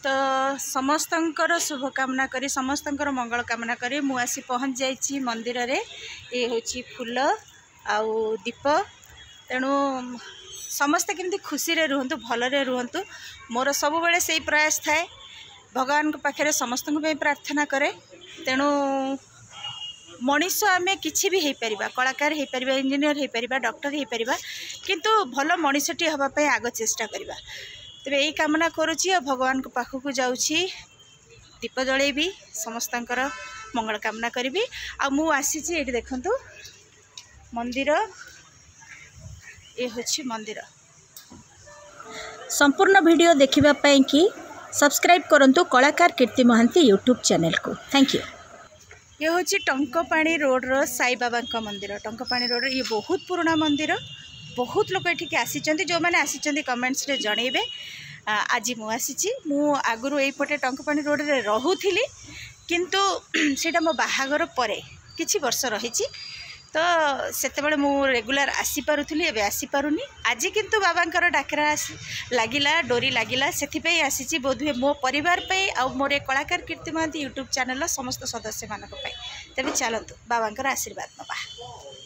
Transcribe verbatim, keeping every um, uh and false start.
तो समस्तंकर शुभकामना करी समस्तंकर मंगल कामना करी मु आसी पहुँच जाइए मंदिर रे। ये हूँ फूल आउ दीप तेणु समस्ते केमती खुशी रे रुहंतु भलरे रुहंतु मोर सब बेले से प्रयास थाए भगवान के पाखे समस्त प्रार्थना करे। तेणु मनीष आम किसी भी हो पार कलाकार हो पार इंजीनियर हो पार डॉक्टर हो पार किंतु भल मनीषटी हाँपाई आग चेष्टा करवा। तेरे यही कामना करुच्ची भगवान को पाखक जाऊँगी दीप जलैबी समस्तंकर मंगल कामना करी। आ मु आसी ये देखंतु मंदिर ये हूँ मंदिर। संपूर्ण वीडियो देखिबा पई कि सब्सक्राइब करंतु कलाकार कीर्ति महांती यूट्यूब चैनल को। Thank you. ये हूँ टंकपाणी रोड रो साई बाबा का मंदिर। टंकपाणी रोड ये बहुत पुराना मंदिर बहुत लोग ये आसी जो मैंने आसी कमेंट्स रे जनइबे। आज मु आसी मु आगु यहीपटे टंकपाणी रोड रे रहूली किंतु सेटा मो बाहागर परे किछि वर्ष रही तो सेतेबेले मु रेगुलर आसी पारुथली एबे आसी पारुनी। आज किंतु बाबांकर डाकरा लागिला डोरी लागिला सेथिपई आसीची बोधुए मो परिवार पे आ मोर कलाकार कीर्ति महांती यूट्यूब चैनल समस्त सदस्य मानक पे। तेबे चलतु बाबांकर आशीर्वाद नबा।